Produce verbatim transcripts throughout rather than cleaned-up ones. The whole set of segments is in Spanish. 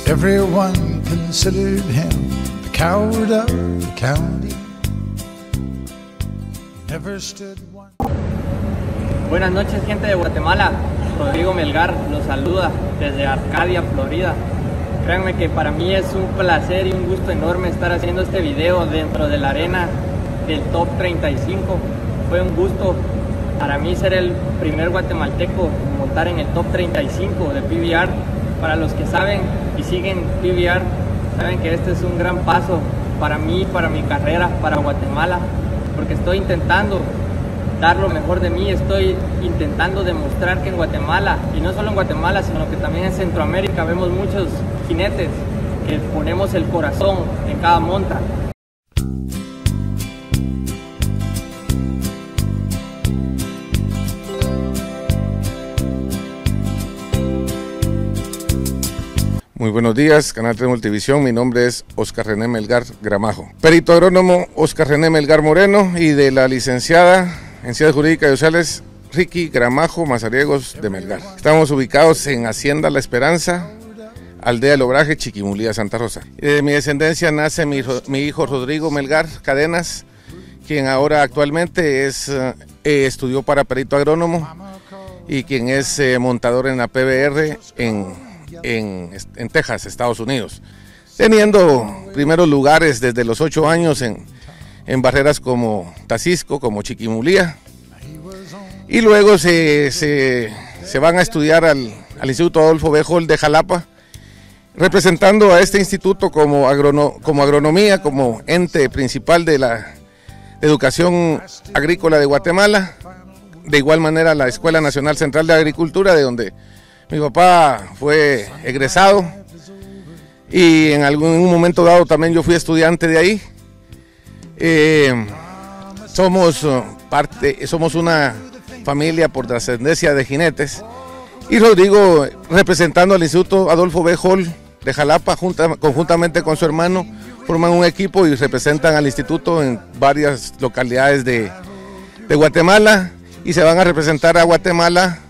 Everyone considered him the coward of the county. Never stood one. Buenas noches, gente de Guatemala. Rodrigo Melgar los saluda desde Arcadia, Florida. Créanme que para mí es un placer y un gusto enorme estar haciendo este video dentro de la arena del Top treinta y cinco. Fue un gusto para mí ser el primer guatemalteco en montar en el Top treinta y cinco de P B R. Para los que saben y siguen P B R, saben que este es un gran paso para mí, para mi carrera, para Guatemala, porque estoy intentando dar lo mejor de mí, estoy intentando demostrar que en Guatemala, y no solo en Guatemala, sino que también en Centroamérica, vemos muchos jinetes que ponemos el corazón en cada monta. Muy buenos días, Canal tres Multivisión. Mi nombre es Oscar René Melgar Gramajo, perito agrónomo Oscar René Melgar Moreno, y de la licenciada en Ciencias Jurídicas y Sociales Ricky Gramajo Mazariegos de Melgar. Estamos ubicados en Hacienda La Esperanza, aldea del Obraje, Chiquimulía, Santa Rosa. De mi descendencia nace mi, mi hijo Rodrigo Melgar Cadenas, quien ahora actualmente es, eh, estudió para perito agrónomo y quien es eh, montador en la P B R en En, en Texas, Estados Unidos, teniendo primeros lugares desde los ocho años en, en barreras como Tacisco, como Chiquimulía, y luego se, se, se van a estudiar al, al Instituto Adolfo B. Hall de Jalapa, representando a este instituto como, agrono, como agronomía, como ente principal de la educación agrícola de Guatemala. De igual manera la Escuela Nacional Central de Agricultura, de donde mi papá fue egresado, y en algún momento dado también yo fui estudiante de ahí. Eh, somos parte, somos una familia por descendencia de jinetes, y Rodrigo, representando al Instituto Adolfo B. Hall de Jalapa, junta, conjuntamente con su hermano, forman un equipo y representan al instituto en varias localidades de, de Guatemala, y se van a representar a Guatemala,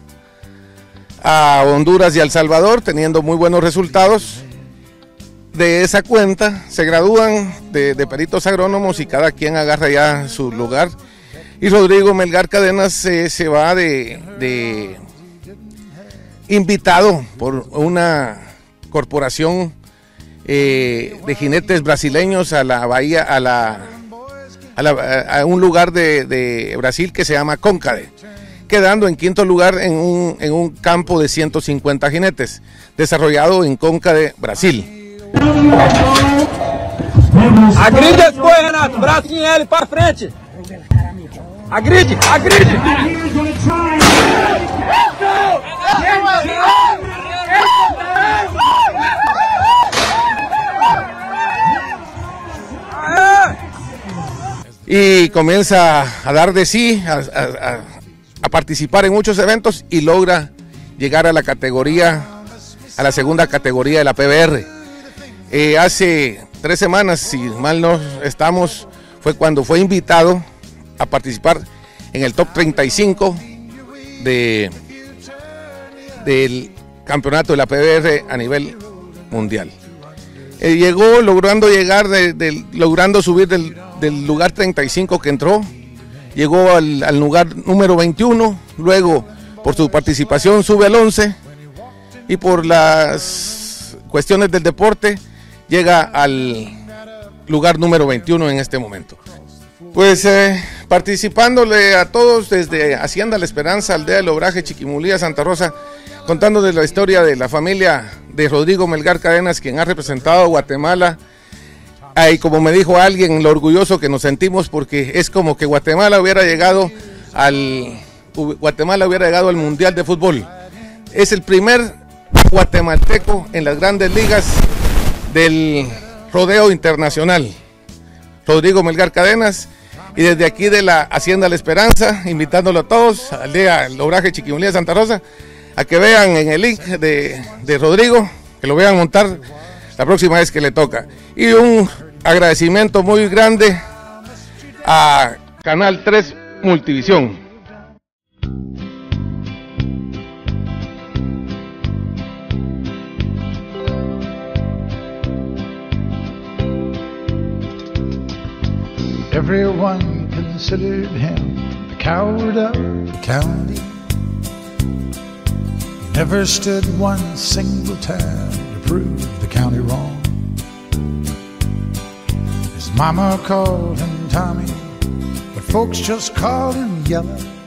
a Honduras y a El Salvador, teniendo muy buenos resultados. De esa cuenta se gradúan de, de peritos agrónomos y cada quien agarra ya su lugar. Y Rodrigo Melgar Cadenas eh, se va de, de invitado por una corporación eh, de jinetes brasileños a la bahía, a, la, a, la, a un lugar de, de Brasil que se llama Cóncade, quedando en quinto lugar en un, en un campo de ciento cincuenta jinetes, desarrollado en Cóncade, Brasil. Agride depois, Renato, bracinho L para frente. Agride, agride. Y comienza a dar de sí, a, a, a a participar en muchos eventos, y logra llegar a la categoría, a la segunda categoría de la P B R. Eh, hace tres semanas, si mal no estamos, fue cuando fue invitado a participar en el Top treinta y cinco de, del campeonato de la P B R a nivel mundial. Eh, llegó logrando llegar, de, de, logrando subir del, del lugar treinta y cinco que entró. Llegó al, al lugar número veintiuno, luego por su participación sube al once, y por las cuestiones del deporte llega al lugar número veintiuno en este momento. Pues eh, participándole a todos desde Hacienda La Esperanza, aldea del Obraje, Chiquimulía, Santa Rosa, contando de la historia de la familia de Rodrigo Melgar Cadenas, quien ha representado a Guatemala. Y como me dijo alguien, lo orgulloso que nos sentimos, porque es como que Guatemala hubiera llegado al Guatemala hubiera llegado al Mundial de Fútbol. Es el primer guatemalteco en las grandes ligas del rodeo internacional, Rodrigo Melgar Cadenas. Y desde aquí de la Hacienda La Esperanza, invitándolo a todos, aldea El Obraje, Chiquimulía, Santa Rosa, a que vean en el link de, de Rodrigo, que lo vean montar la próxima vez que le toca. Y un agradecimiento muy grande a Canal tres Multivisión. Everyone considered him the coward of the county. Never stood one single time to prove the county wrong. His mama called him Tommy, but folks just called him Yellow.